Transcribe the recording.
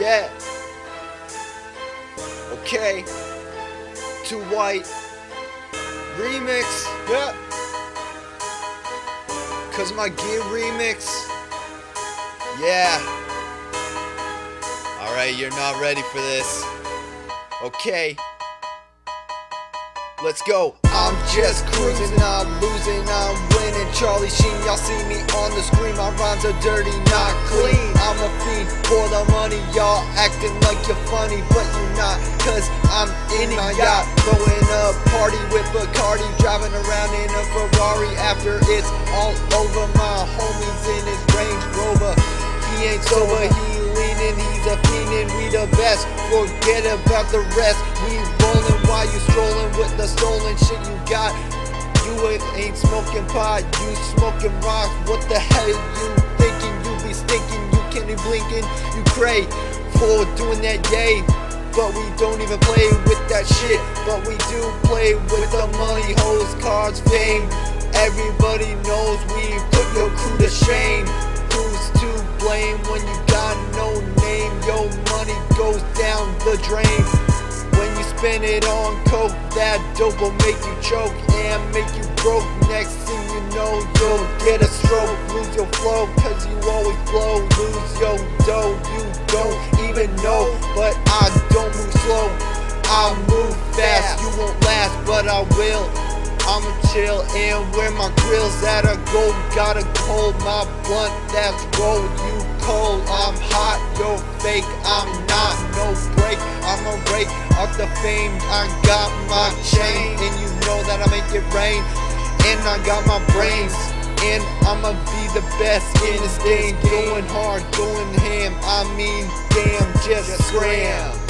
Yeah. Okay. Too White remix. Yeah. Cause my gear remix. Yeah. Alright, you're not ready for this. Okay. Let's go. I'm just cruising, I'm losing, I'm winning. Charlie Sheen, y'all see me on the screen. My rhymes are dirty, not clean. I'm a fiend for the money, y'all acting like you're funny, but you're not. Cause I'm in my yacht, throwing a party with Bacardi, driving around in a Ferrari. After it's all over, my homie's in his Range Rover. He ain't sober, he leaning, he's a fiendin', we the best. Forget about the rest. We rollin' while you strolling with the stolen shit you got. You ain't smoking pot, you smoking rocks. What the hell you thinking? You be stinking, you can't be blinking. You cray for doing that, yay. But we don't even play with that shit. But we do play with the money, hoes, cards, fame. Everybody knows we put your crew to shame. Who's to blame when you got no name? Your money goes down the drain. When you spend it on coke, that dope will make you choke and make you broke. Next thing you know, you'll get a stroke. Lose your flow, cause you always blow. Lose your dough, you don't even know. But I don't move slow, I move fast. You won't last, but I will. I'ma chill and wear my grills that are gold. Gotta hold my blunt that's rolled. You cold, I'm hot, you're fake, I'm not. No break, I'ma rake out the fame. I got my chain and you know that I make it rain. And I got my brains and I'ma be the best in this game. Going hard, going ham, I mean damn, just scram.